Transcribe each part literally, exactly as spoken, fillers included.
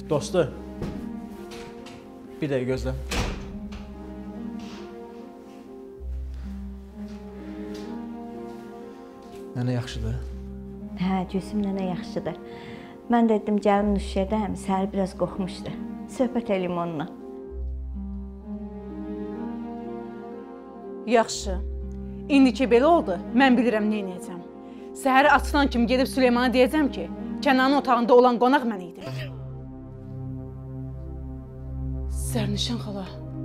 Dostu, bir dəqiqə gözlə. Nənə yaxşıdır? Hə, Gülsüm nənə yaxşıdır. Mən də dedim, gəlim Nüşşədəm, səhər biraz qorxmuşdu. Söhbət eləyim onunla. Yaxşı. İndi ki belə oldu, mən bilirəm nə edəcəm. Səhəri açılan kimi gedib Süleymana deyəcəm ki, Kənanın otağında olan qonaq mən idim. Sərnişan xala.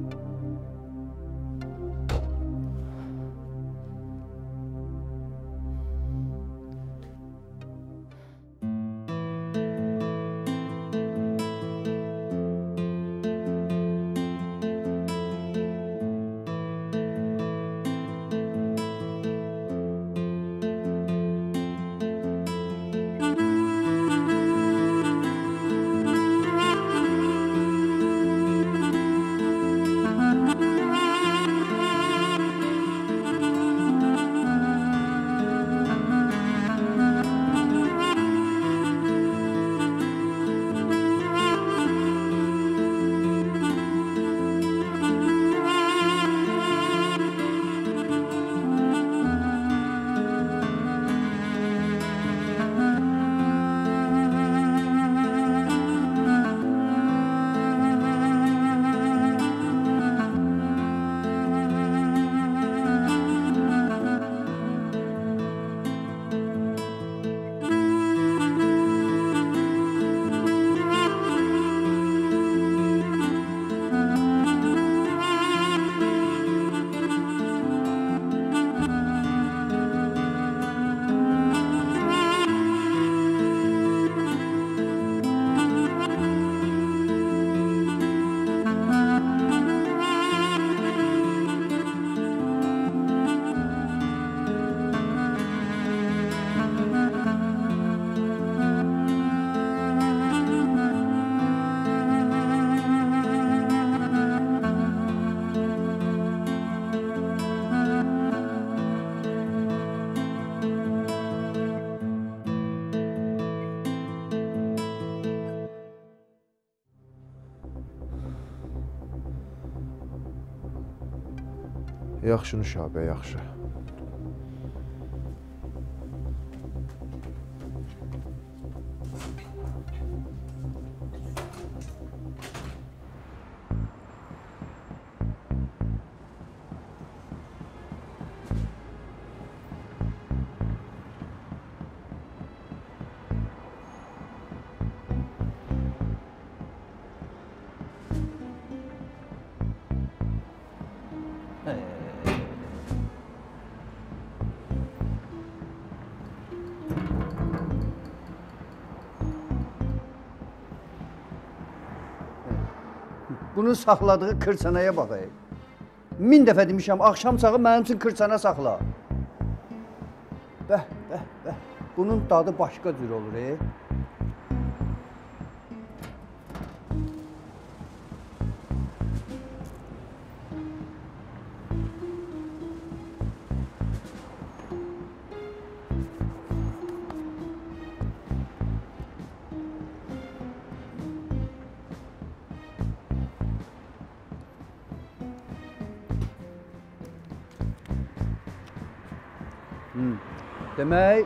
Yaxşı Nüşabə, yaxşı. Bunun saxladığı kırçanaya baxayım. Min dəfə demişəm, axşam sağı mənim üçün kırçana saxla. Bəh, bəh, bəh. Bunun dadı başqa cür olur, e? Demək,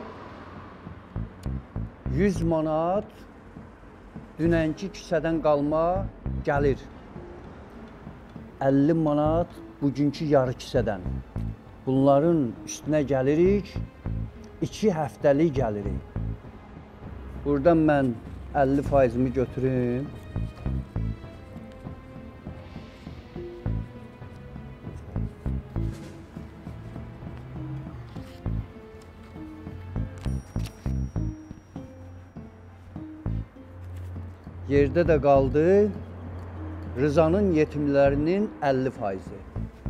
yüz manat dünənki küçədən qalma gəlir. əlli manat bugünkü yarı küçədən. Bunların üstünə gəlirik, iki həftəlik gəlirik. Buradan mən əlli faizimi götürüm. Yerdə də qaldı Rızanın yetimlərinin əlli faizi.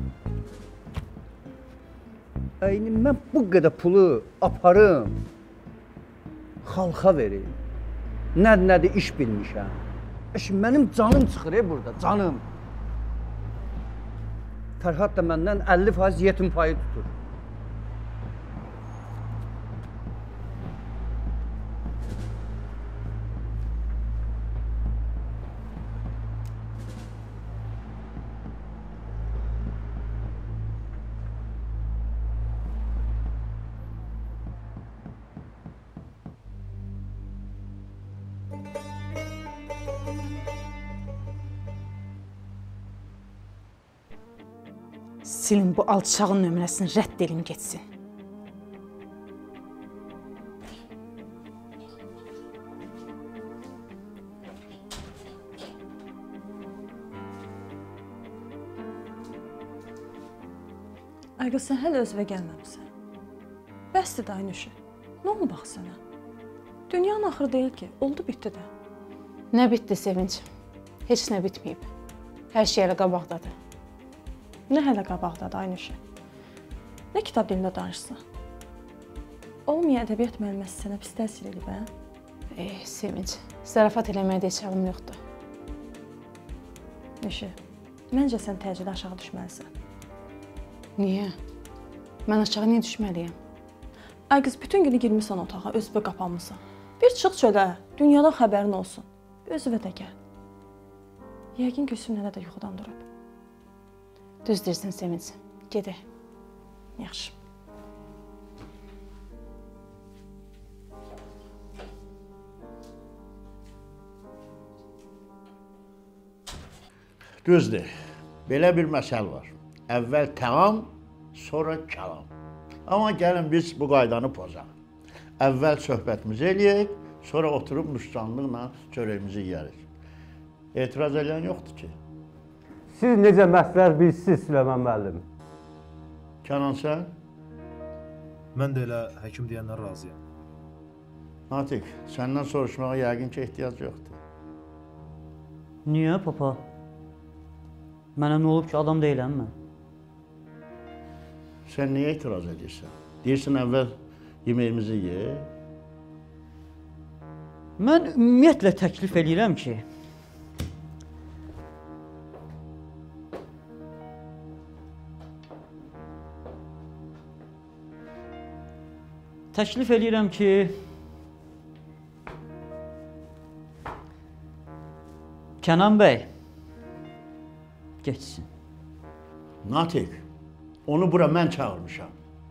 Yəni, mən bu qədər pulu aparım, xalqa verim. Nədir-nədir iş bilmişəm. Şimdi mənim canım çıxır e burada, canım. Fərhad da məndən əlli faiz yetim payı tutur. Silin bu alçağın nömrəsini rədd edim getsin. Ayqız, sən hələ özünə gəlməmisən. Bəsdir Daynuşu. Nə oldu bax sənə? Dünyanın axırı deyil ki, oldu bitdi də. Nə bitdi Sevinç? Heç nə bitməyib. Hər şey hələ qabaqdadır. Nə hələ qabaqdadır Daynuşu? Nə kitab dilində danışsan? Olmayan ədəbiyyat müəlliməsi sənə pis təsir edib, hə? Eh, Sevinç, zarafat eləməkdə heç halım yoxdur. Nişi, məncə sən təcili aşağı düşməlisən. Niyə? Mən aşağı niyə düşməliyəm? Ay qız, bütün günü girmisən otağa, özünə qapanmısan. Bir çıx çölə, dünyadan xəbərin olsun. Özünə də gəl. Yəqin Gülsüm nənə də yuxudan durub. Düz deyirsən Sevinç. Gedək. Yaxşı. Düzdür. Belə bir məsəl var. Əvvəl təam, sonra kəlam. Amma gəlin biz bu qaydanı pozaq. Əvvəl söhbətimizi eləyək, sonra oturub müşcanlıqla çörəyimizi yeyərik. Etiraz edən yoxdur ki. Siz necə məsləhət bilirsiniz Süleyman müəllim? Kənan sən? Mən də elə həkim deyəndən razıyam. Natiq, səndən soruşmağa yəqin ki, ehtiyac yoxdur. Niyə, papa? Mənə nə olub ki, adam deyiləm mən? Sən niyə etiraz edirsən? Deyirsən, əvvəl yeməyimizi ye. Mən ümumiyyətlə təklif edirəm ki, təklif edirəm ki, Kənan bəy geçsin. Natiq, onu bura mən çağırmışam.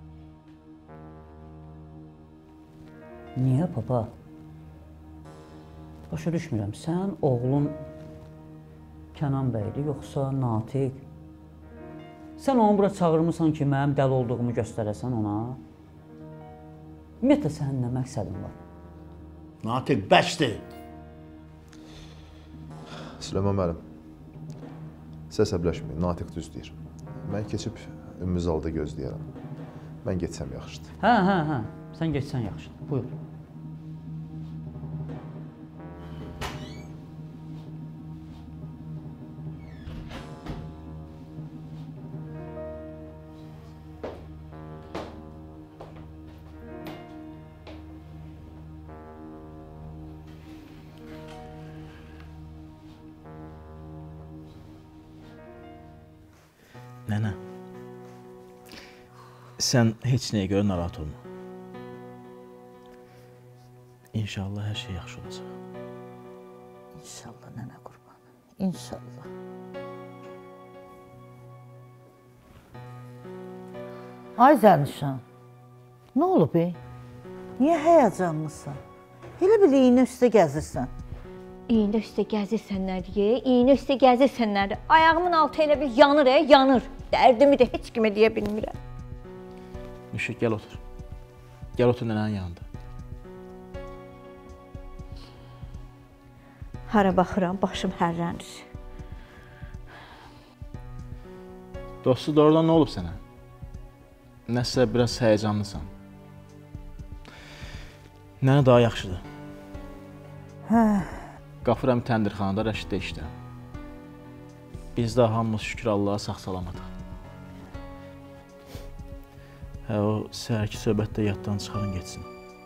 Niyə, papa? Başa düşmürəm, sən oğlun Kənan bəydir, yoxsa Natiq? Sən onu bura çağırmısan ki, mənim dəli olduğumu göstərəsən ona? Ümumiyyətlə, sənin nə məqsədin var? Natiq, bəsdir. Süleyman müəllim, siz əsəbləşməyin, Natiq düz deyir. Mən keçib ümumi zalda gözləyərəm. Mən getsəm yaxşıdır. Hə, hə, hə, sən geçsən yaxşıdır, buyur. Nənə, sən heç nəyə görə narahat olma. İnşallah hər şey yaxşı olacaq. İnşallah nənə qurban, inşallah. Ay Zərnişan, nə olub ey? Niyə həyəcanlısan? Elə bil iynə üstə gəzirsən. İynə üstə gəzirsən nədir? İynə üstə gəzirsən nədir? Ayağımın altı elə bir yanır, e, yanır. Dərdimi də heç kimə deyə bilmirəm. Müşük, gəl otur. Gəl otur nənənin yanında. Hara baxıram, başım hərlənir. Dostu, doğrudan nə olub sənə? Nəsə biraz həyəcanlısan. Nənə daha yaxşıdır. Hə. Qafıram təndirxanada Rəşiddə işləyirəm. Biz də hamımız şükür Allaha sağ-salamatıq. Hə, o səhərki söhbətdə yaddan çıxarın geçsin.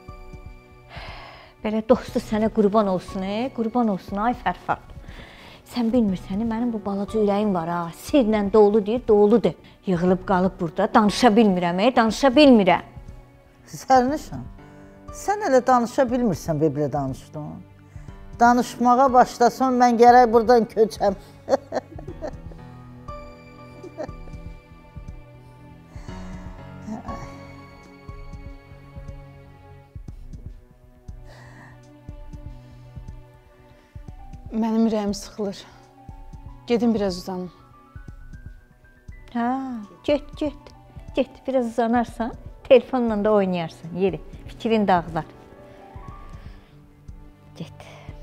Belə dostu sənə qurban olsun, e? Qurban olsun, ay Fərfad. Sən bilmirsən, mənim bu balaca ürəyim var ha. Sirlə dolu deyir, doludur. Yığılıb qalıb burada, danışa bilmirəm, e? Danışa bilmirəm. Zərnişan, sən elə danışa bilmirsən, belə danışdın. Danışmağa başlasan, mən gərək buradan köçəm. Mənim ürəyim sıxılır. Gedin biraz uzanın. Hə, get, get. Get, biraz uzanarsan, telefonla da oynayarsan, yeri. Fikrin dağılar. Get.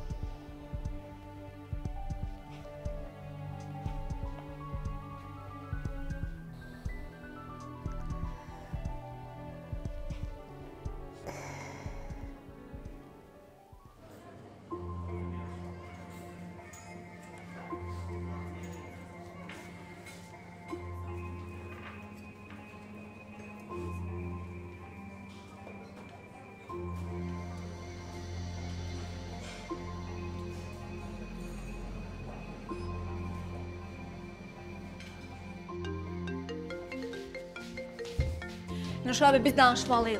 Nuş abi, biz danışmalıyıq.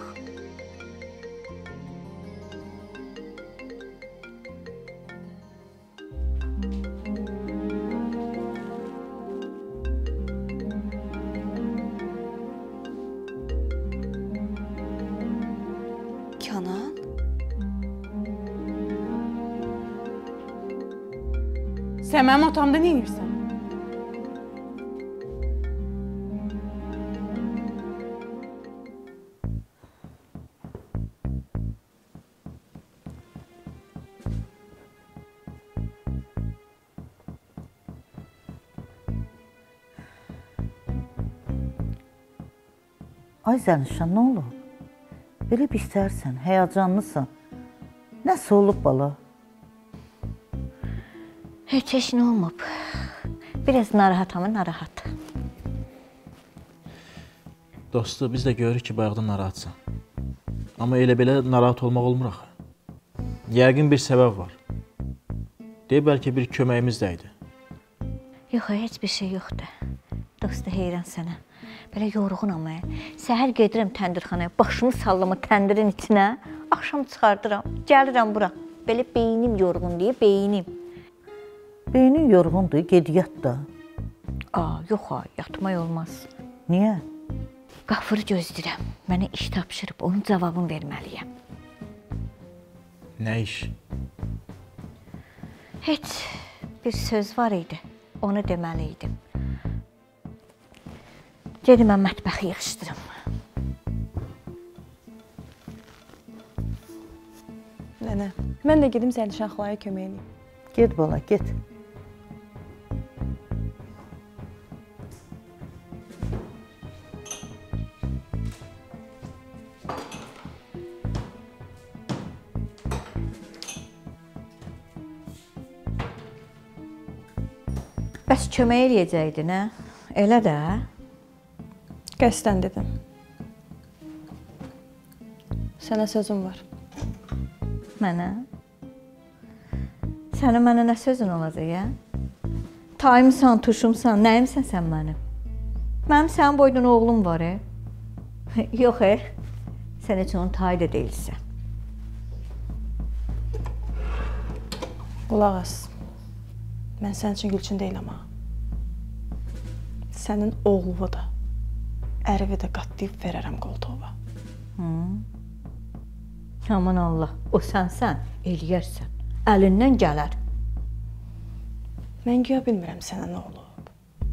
Kənan? Sən mənim otağımda nə edirsən? Ay Zənişan, nə olub? Belə bir istərsən, həyacanlısan. Nəsə olub bala? Heç heç nə olmub. Biraz narahatam, narahat. Dostu, biz də görürük ki, bayaqdan narahatsan. Amma elə belə narahat olmaq olmur axı. Yəqin bir səbəb var. Deyə bəlkə bir köməyimiz də idi. Yox, heç bir şey yoxdur. Dostu, heyran sənə. Belə yorğunam mən. Səhər gedirəm təndirxanaya, başımı sallama təndirin içinə, axşam çıxardıram, gəlirəm bura. Belə beynim yorğun deyə, beynim. Beynin yorğundur, ged yat da. Aa, yox ha, yatmaq olmaz. Niyə? Qafırı gözləyirəm. Mənə iş tapşırıb, onun cavabını verməliyəm. Nə iş? Heç bir söz var idi, onu deməliydim. Gedim mən mətbəxi yığışdırım. Nənə, mən də gedim Zənişan xalaya kömək edeyim. Get bala, get. Bəs kömək eləyəcəkdin, hə? Elə də. Qəsdən dedim. Sənə sözüm var. Mənə? Sənin mənə nə sözün olacaq, ya? Tayımsan, tuşumsan, nəyimsən sən mənim? Mənim sənin boydan oğlum var, e? Yox, e? Sən heç onun tayı da deyilsən. Qulaq as. Mən sənin üçün Gülçin deyiləm, ha. Sənin oğluvu da, ərivi də qatlayıb verərəm qoltuğuma. Aman Allah, o sənsən, eləyərsən. Əlindən gələr. Mən güya bilmirəm sənə nə olub.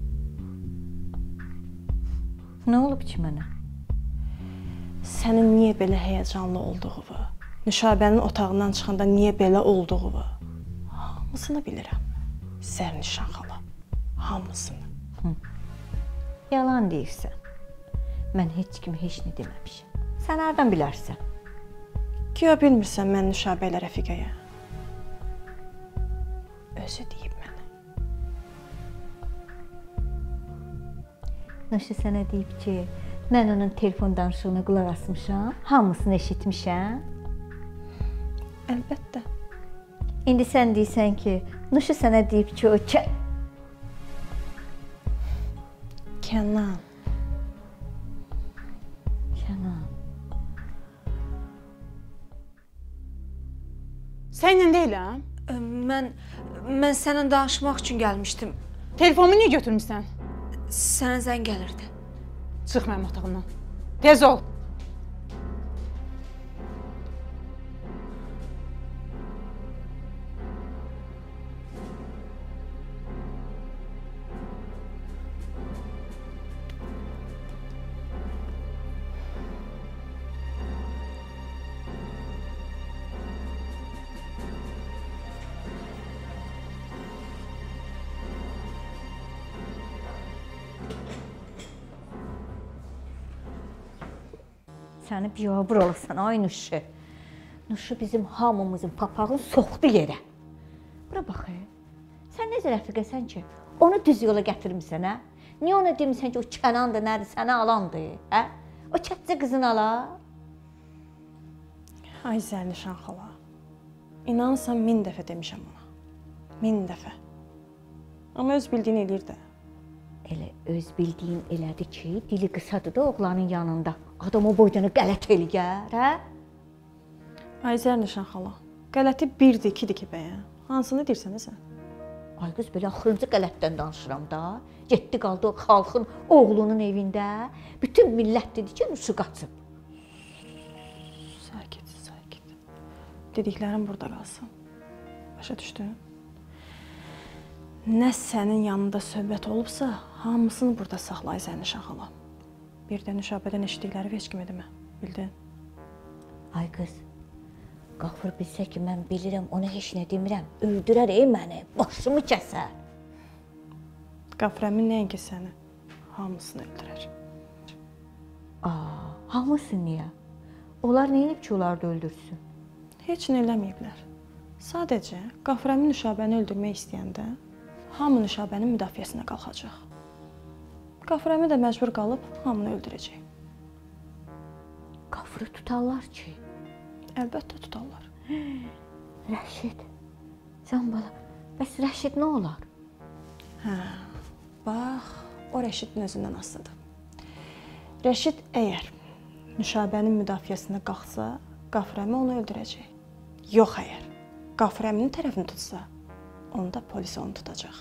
Nə olub ki mənə? Sənin niyə belə həyəcanlı olduğunu, Nüşabənin otağından çıxanda niyə belə olduğunu, hamısını bilirəm. Zənişan xala, hamısını. Hı. Yalan deyirsən. Mən heç kimə heç nə deməmişəm. Sən hardan bilərsən? Güya bilmirsən mən Nüşabə ilə Rəfiqəyə. Özü deyib mənə. Nuşu sənə deyib ki, mən onun telefon danışığına qulaq asmışam, hamısını eşitmişəm. Əlbəttə. İndi sən deyirsən ki, Nuşu sənə deyib ki, o ki... Kənan. Kənan. Sənlə deyiləm? Mən, mən səninlə danışmaq üçün gəlmişdim. Telefonumu niyə götürmüşsən? Sənə zəng gəlirdi. Çıx mənim otağımdan. Tez ol. Səni biabır olasan, ay Nuşu. Nuşu bizim hamımızın papağını soxdu yerə. Bura bax, sən necə rəfiqəsən ki, onu düz yola gətirmirsən, hə? Niyə ona demirsən ki, o Kənandır, nədir, səni alandır, hə? O kətcə qızını ala. Ay Zərnişan xala, inanırsan min dəfə demişəm ona. Min dəfə. Amma öz bildiyini eləyir də. Elə öz bildiyin elədi ki, dili qısadır da oğlanın yanında. Adam o boydanı qələt eləyər, hə? Ay Zərnişan xala, qələti birdir, ikidir ki bəyən. Hansını deyirsən sən? Ay qız, belə axırıncı qələtdən danışıram da. Getdi qaldı xalqın oğlunun evində. Bütün millət dedi ki, Nuşu qaçıb. Sakit, sakit. Dediklərim burada qalsın. Başa düşdün? Nə sənin yanında söhbət olubsa, hamısını burada saxlay Zərnişan xala. Bir də Nüşabədən eşitdikləri heç kimə demə, bildin? Ay qız, Qafur bilsə ki, mən bilirəm, ona heç nə demirəm. Öldürər ey məni, başımı kəsər. Qafur əmin nəinki səni, hamısını öldürər. Aa, hamısı niyə? Onlar neyinib ki, onları da öldürsün? Heç nə eləməyiblər. Sadəcə, Qafur əmin Nüşabəni öldürmək istəyəndə, hamı Nüşabənin müdafiəsinə qalxacaq. Qafur əmi də məcbur qalıb, hamını öldürəcək. Qafuru tutarlar ki. Əlbəttə tutarlar. Rəşid, can bala, bəs Rəşid nə olar? Hə, bax, o Rəşidin özündən asılıdır. Rəşid əgər Nüşabənin müdafiəsinə qalxsa, Qafur əmi onu öldürəcək. Yox əgər, Qafur əminin tərəfini tutsa, onda polis onu tutacaq.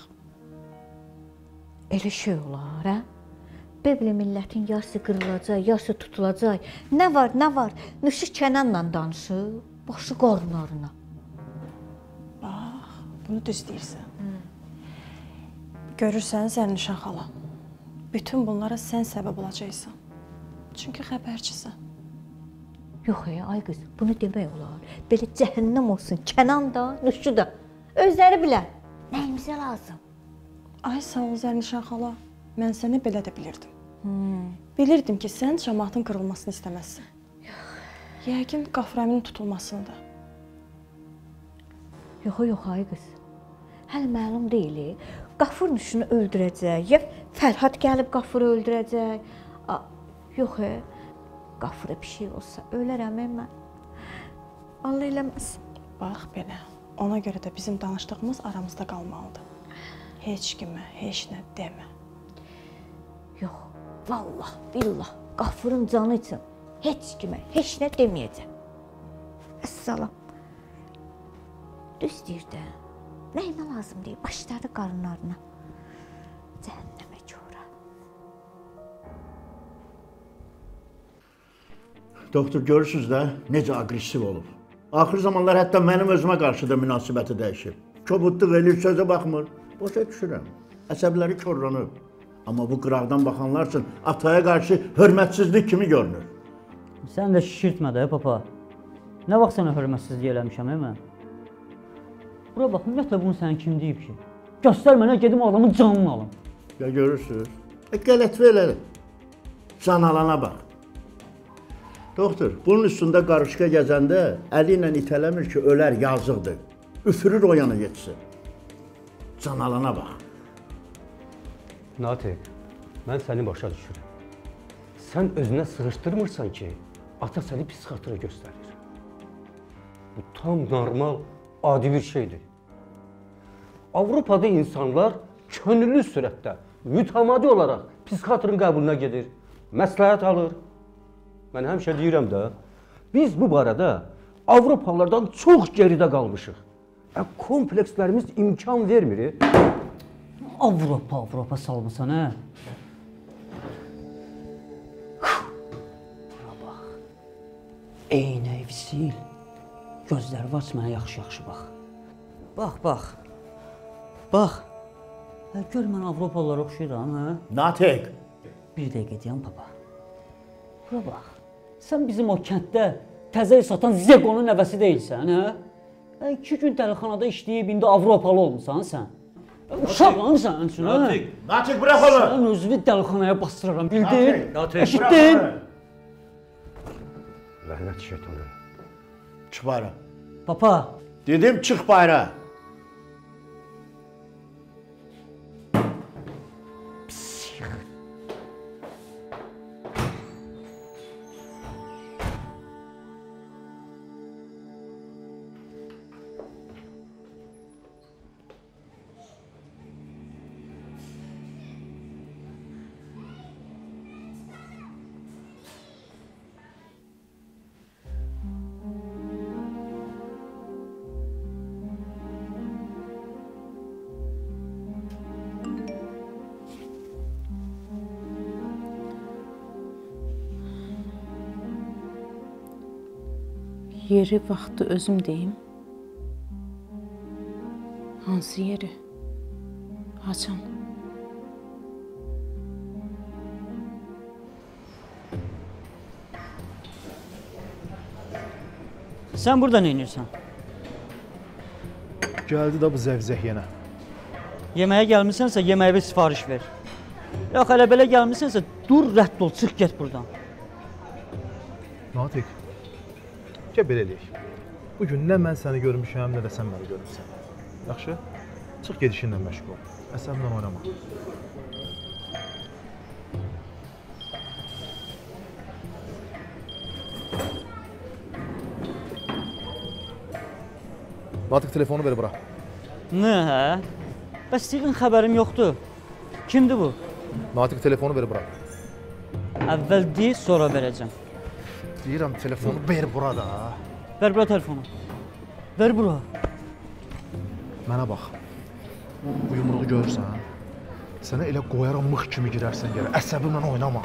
Elə şey olar, hə? Beblə millətin yarısı qırılacaq, yarısı tutulacaq. Nə var, nə var? Nuşu Kənanla danışır, başı qarınlarına. Bax, bunu düz deyirsən. Görürsən Zərnişan xala, bütün bunlara sən səbəb olacaqsan. Çünki xəbərçisən. Yox ya, ay qız, bunu demək olar. Belə cəhənnəm olsun, Kənan da, Nuşu da. Özləri bilər, nəyimizə lazım? Ay sağ ol Zərnişan xala, mən səni belə də bilirdim. Hmm. Bilirdim ki, sən cəmaatın qırılmasını istəməzsən. Yəqin Qafur əminin tutulmasını da. Yox, yox, ay qız. Hələ məlum deyil, Qafur Nuşunu öldürəcək, ya Fərhad gəlib Qafuru öldürəcək. A, yox, Qafura bir şey olsa, ölərəm mən. Allah eləməz. Bax belə, ona görə də bizim danışdığımız aramızda qalmalıdır. Heç kimə, heç nə demə. Yox, vallah, billah, Qafurun canı üçün heç kimə, heç nə deməyəcəm. Əssalam. Düz deyir də, nəyinə lazım deyil, başladı qarınlarına. Cəhənnəmə kora. Doktor, görürsünüz də, necə agresiv olub. Axır zamanlar hətta mənim özümə qarşı da münasibəti dəyişib. Kobudluq eləyir, sözə baxmır. Boşa düşürəm. Əsəbləri korlanıb. Amma bu qıraqdan baxanlar üçün ataya qarşı hörmətsizlik kimi görünür. Sən də şişirtmə də, papa. Nə vaxt sənə hörmətsizlik eləmişəm, hə mən? Bura bax, ümumiyyətlə bunu sənin kim deyib ki? Göstər mənə, gedim adamın canını alım. Ya görürsünüz? E, qələtvi elədir. Can alana bax. Doktor, bunun üstündə qarışqa gəzəndə əli ilə itələmir ki, ölər, yazıqdır. Üfürür o yana geçsin. Can alana bax. Natiq, mən səni başa düşürəm. Sən özünə sığışdırmırsan ki, ata səni psixiatra göstərir. Bu tam normal, adi bir şeydir. Avropada insanlar könüllü sürətdə, mütəmadi olaraq psixiatrın qəbuluna gedir, məsləhət alır. Mən həmişə deyirəm də, biz bu barədə Avropalılardan çox geridə qalmışıq. Komplekslərimiz imkan vermir. Avropa, Avropa salmısan, hə? Bura bax. Eynək sil. Gözləri var, mənə yaxşı-yaxşı bax. Bax, bax. Bax. Hə, gör mən Avropalılara oxşayıram, hə? Natiq. Bir dəqiqə deyəm, papa. Bura bax. Sən bizim o kənddə təzəyi satan Zeqonun nəvəsi deyilsən, hə? Hə, iki gün dəlixanada işləyib, indi Avropalı olmuşsan sən. Uşaqlarım sənin üçün, hə? Natiq, Natiq, bırax onu! Sən özünü dəlixanaya bastıraram, bildin? Natiq, eşitdin? Lənət şeytana. Çıx bayra. Papa, Dedim çıx bayra. Yeri, vaxtı özüm deyim. Hansı yeri? Haçan? sən burada nə edirsən? Gəldi də bu zəvzək yenə. Yeməyə gəlmisənsə yeməyə bir sifariş ver. Yox, elə belə gəlmisənsə dur, rədd ol, çıx get buradan. Natiq, gəl belə eləyək. Bugün nə mən səni görmüşəm, nə də sən məni görmüsən. Yaxşı? Çıx gedişinlə məşğul ol. Əsəblə oynama. Natiq, telefonu ver bura. Nə, hə? Bəs sizin xəbərim yoxdur. Kimdir bu? Natiq, telefonu ver bura. Əvvəl deyil, sonra verəcəm. Deyirəm, telefonu ver bura da. Ver bura telefonu. Ver bura. Mənə bax. Bu yumruğu görürsən, sənə elə qoyaram mıx kimi girərsən yerə. Əsəbimlə oynama.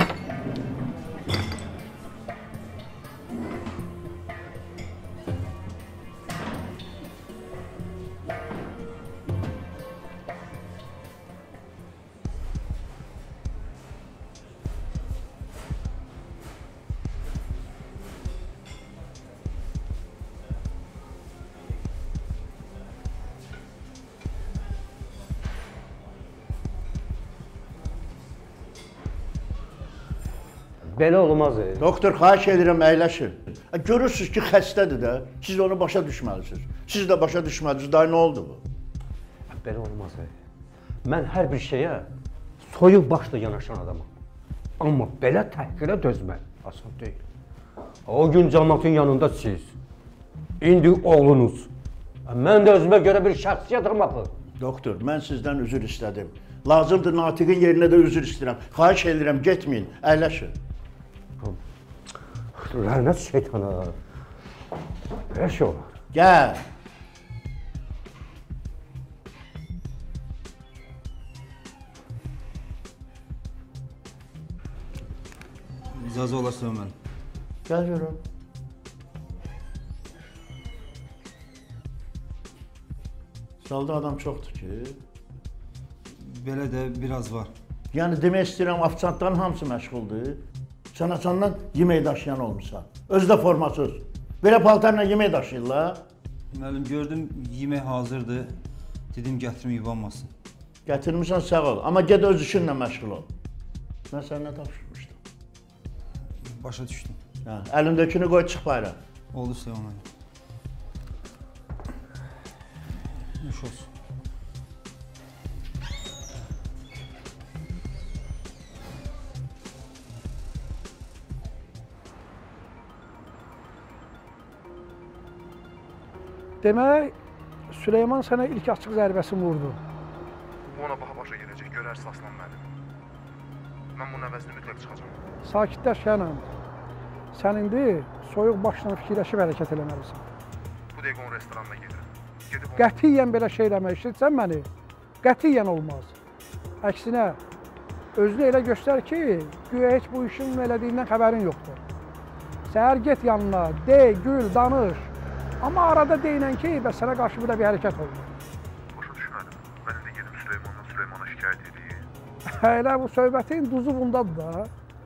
Belə olmaz. Doktor, xahiş edirəm, əyləşin. Görürsünüz ki, xəstədir də. Siz onu başa düşməlisiniz. Siz də başa düşməlisiniz. Day, nə oldu bu? Belə olmaz. Mən hər bir şeyə soyuq başla yanaşan adamım. Amma belə təhqirə dözmək asan deyil. O gün cəmaatın yanında siz, indi oğlunuz. Mən də özümə görə bir şəxsiyyət olmalı. Doktor, mən sizdən üzr istədim. Lazımdır, Natiqin yerinə də üzr istəyirəm. Xahiş edirəm, getməyin, əyləşin. Lənət şeytana. Belə şey olar. Gəl. İcazə olarsa mən. Gəl görüm. Salda adam çoxdur ki. Belə də biraz var. Yəni demək istəyirəm, ofisantların hamısı məşğuldur. Sən açandan yemək daşıyan olmuşsan. Özü də formasız. Belə paltarla yemək daşıyırlar. Müəllim, gördüm yemək hazırdır. Dedim gətirim yubanmasın. Gətirmişsən, sağ ol. Amma ged öz işinlə məşğul ol. Mən sənə tapşırmışdım. Başa düşdüm. Hə, əlindəkini qoy, çıx bayra. Oldu, sevəm. Nuş olsun. Demək, Süleyman sənə ilk açıq zərbəsini vurdu. Bu ona baha başa gələcək, görərsiz aslan mənim. Mən bunun əvəzini mütləq çıxacam. Sakitləş xanım. Sən indi soyuq başla fikirləşib hərəkət eləməlisən. Bu dəqiqə onun restoranına gedirəm. Gedib onu... Qətiyyən belə şey eləmək işitsən məni? Qətiyyən olmaz. Əksinə, özünü elə göstər ki, güya heç bu işin elədiyindən xəbərin yoxdur. Səhər get yanına, de, gül, danış. Amma arada deyinən ki, bəs sənə qarşı burada bir hərəkət oldu. Başa düşmədim. Mən indi gedib Süleymandan Süleymana şikayət edeyim. Elə bu söhbətin duzu bundadır da.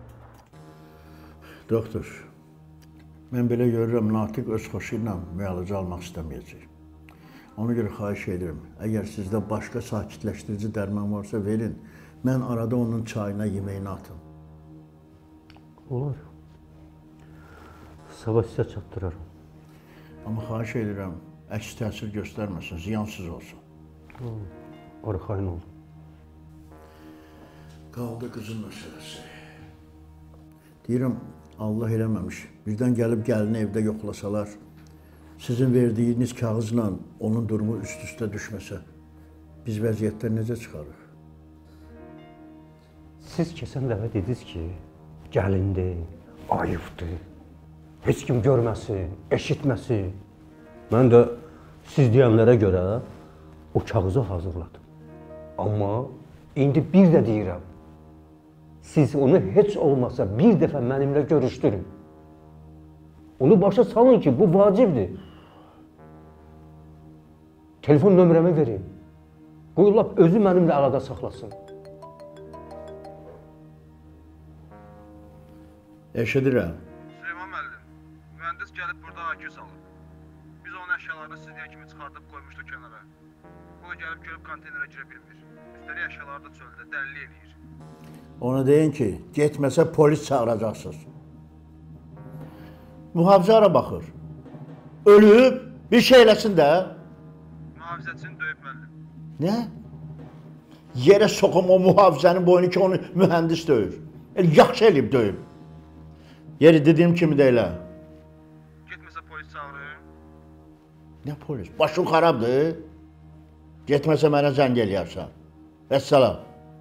Doktor, mən belə görürəm, Natiq öz xoşu ilə müalicə almaq istəməyəcək. Ona görə xahiş edirəm, əgər sizdə başqa sakitləşdirici dərman varsa verin, mən arada onun çayına, yeməyini atım. Olur. Sabah sizə çatdıraram. Amma xahiş edirəm, əks təsir göstərməsin, ziyansız olsun. Arxayın olun. Qaldı qızın məsələsi. Deyirəm, Allah eləməmiş, birdən gəlib gəlini evdə yoxlasalar, sizin verdiyiniz kağızla onun durumu üst-üstə düşməsə, biz vəziyyətdən necə çıxarıq? Siz keçən dəfə dediniz ki, gəlindir, ayıbdır, heç kim görməsin, eşitməsin. Mən də siz deyənlərə görə o kağızı hazırladım. Amma indi bir də deyirəm, siz onu heç olmasa bir dəfə mənimlə görüşdürün. Onu başa salın ki, bu vacibdir. Telefon nömrəmi verin. Qoy lap özü mənimlə əlaqə saxlasın. Eşidirəm. Süleyman müəllim, mühəndis gəlib burada A Q salıb. Biz onun əşyalarını siz deyən kimi çıxardıb qoymuşduq kənara. O da gəlib görüb konteynerə girə bilmir. Üstəlik əşyaları da çöldə dəlli eləyir. Ona deyin ki, getməsə polis çağıracaqsınız. Mühafizə ara baxır. Ölüb, bir şey eləsin də. Mühafizəçini döyüb müəllim. Nə? Yerə soxum o mühafizənin boynu ki, onu mühəndis döyür. El, yaxşı eləyib döyüb. Yeri dediyim kimi də elə. Getməsə polis çağırır. Nə polis? Başın xarabdır. Getməsə mənə zəng eləyərsən. Vəssalam.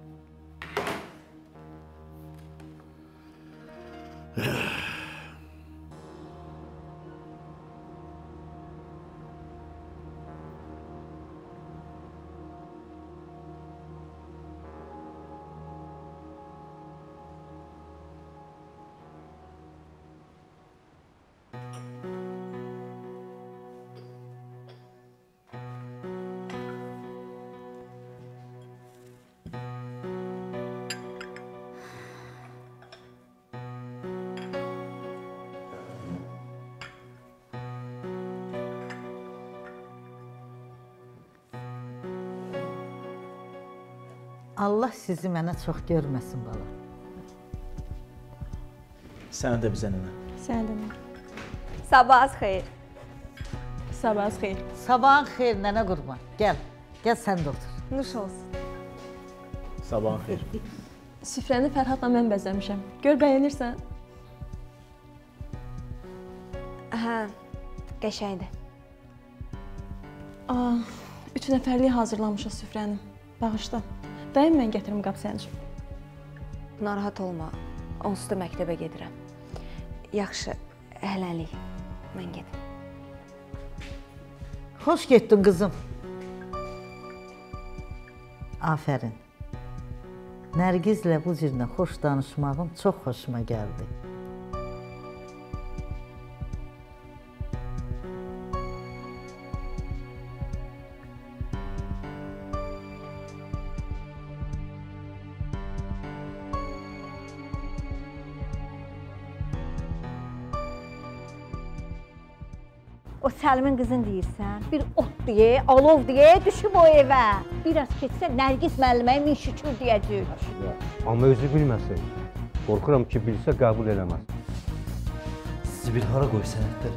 Allah sizi mənə çox görməsin bala. Sən də bizə nənə. Sən də nənə. Sabahınız xeyir. Sabahınız xeyir. Sabahın xeyir nənə qurban. Gəl, gəl sən də otur. Nuş olsun. Sabahın xeyir. Süfrəni Fərhadla mən bəzəmişəm. Gör bəyənirsən. Hə, qəşəngdir. Aa, üç nəfərlik hazırlamışıq süfrəni. Bağışla. Dayım mən gətirim qab sənin üçün. Narahat olma, onsuz da məktəbə gedirəm. Yaxşı, hələlik, mən gedim. Xoş getdin qızım. Afərin. Nərgizlə bu cürlə xoş danışmağın çox xoşuma gəldi. O Səlimin qızın deyirsən, bir ot deyə, alov deyə, düşüb o evə. Biraz keçsə Nərgiz müəlliməyə min şükür deyəcək. Amma özü bilməsin. Qorxuram ki, bilsə qəbul eləməz. Zibil hara qoy sənətlər?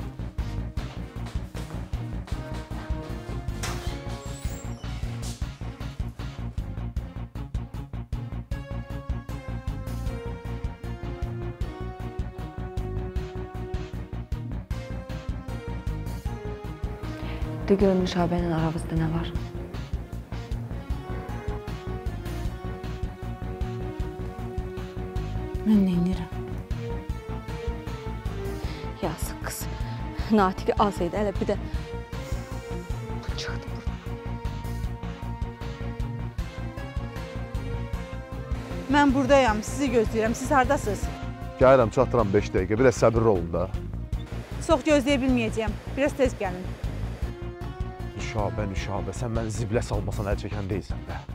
De görüm Nüşabənin aramızda nə var? Mən neynirəm? Yazıq qız. Natiqi az idi, hələ bir də çıxdı buradan. Mən buradayam, sizi gözləyirəm. Siz hardasınız? Gəlirəm, çatdıram beş dəqiqə. Bir də səbirli olun da. Çox gözləyə bilməyəcəyəm. Biraz tez gəlin. Nüşabə, Nüşabə, sən məni zibilə salmasan əl çəkən deyilsən də.